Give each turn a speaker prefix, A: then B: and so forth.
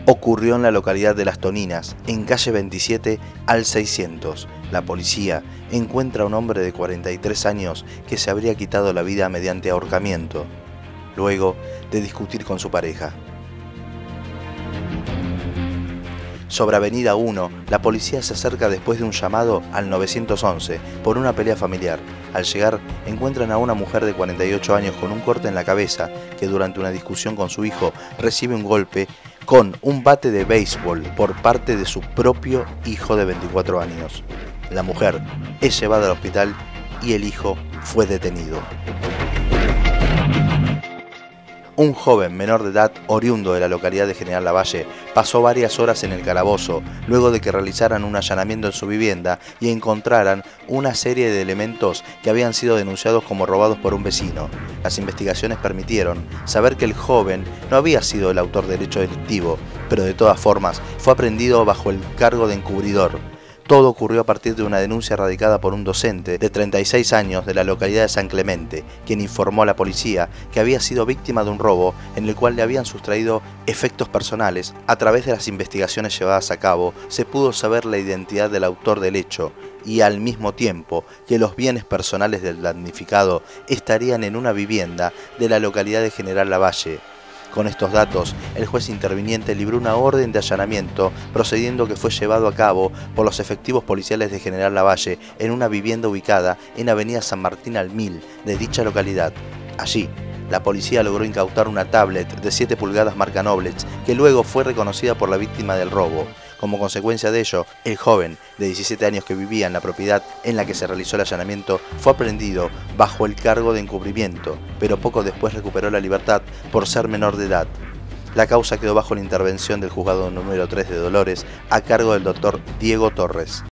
A: ocurrió en la localidad de Las Toninas, en calle 27 al 600. La policía encuentra a un hombre de 43 años que se habría quitado la vida mediante ahorcamiento, luego de discutir con su pareja. Sobre Avenida 1, la policía se acerca después de un llamado al 911 por una pelea familiar. Al llegar, encuentran a una mujer de 48 años con un corte en la cabeza que durante una discusión con su hijo recibe un golpe con un bate de béisbol por parte de su propio hijo de 24 años. La mujer es llevada al hospital y el hijo fue detenido. Un joven menor de edad, oriundo de la localidad de General Lavalle, pasó varias horas en el calabozo luego de que realizaran un allanamiento en su vivienda y encontraran una serie de elementos que habían sido denunciados como robados por un vecino. Las investigaciones permitieron saber que el joven no había sido el autor del hecho delictivo, pero de todas formas fue aprehendido bajo el cargo de encubridor. Todo ocurrió a partir de una denuncia radicada por un docente de 36 años de la localidad de San Clemente, quien informó a la policía que había sido víctima de un robo en el cual le habían sustraído efectos personales. A través de las investigaciones llevadas a cabo, se pudo saber la identidad del autor del hecho y al mismo tiempo que los bienes personales del damnificado estarían en una vivienda de la localidad de General Lavalle. Con estos datos, el juez interviniente libró una orden de allanamiento, procediendo que fue llevado a cabo por los efectivos policiales de General Lavalle en una vivienda ubicada en Avenida San Martín al 1000 de dicha localidad. Allí, la policía logró incautar una tablet de 7 pulgadas marca Noblets, que luego fue reconocida por la víctima del robo. Como consecuencia de ello, el joven de 17 años que vivía en la propiedad en la que se realizó el allanamiento fue aprehendido bajo el cargo de encubrimiento, pero poco después recuperó la libertad por ser menor de edad. La causa quedó bajo la intervención del juzgado número 3 de Dolores a cargo del doctor Diego Torres.